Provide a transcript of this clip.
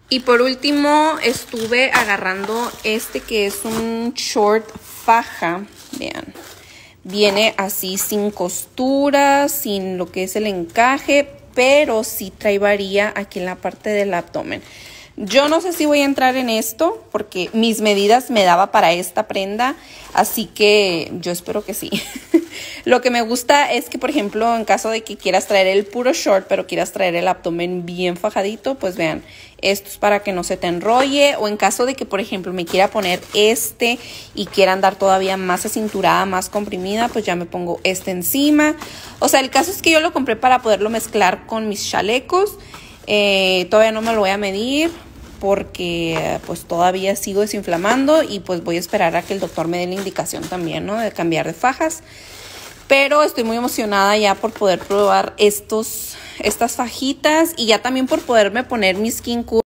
Y por último estuve agarrando este que es un short faja, vean. Viene así sin costuras, sin lo que es el encaje, pero sí trae varilla aquí en la parte del abdomen. Yo no sé si voy a entrar en esto porque mis medidas me daba para esta prenda, así que yo espero que sí. Lo que me gusta es que, por ejemplo, en caso de que quieras traer el puro short, pero quieras traer el abdomen bien fajadito, pues vean, esto es para que no se te enrolle. O en caso de que, por ejemplo, me quiera poner este y quiera andar todavía más acinturada, más comprimida, pues ya me pongo este encima. O sea, el caso es que yo lo compré para poderlo mezclar con mis chalecos. Todavía no me lo voy a medir porque pues todavía sigo desinflamando y pues voy a esperar a que el doctor me dé la indicación también, ¿no? De cambiar de fajas. Pero estoy muy emocionada ya por poder probar estas fajitas y ya también por poderme poner mi Skin Cool.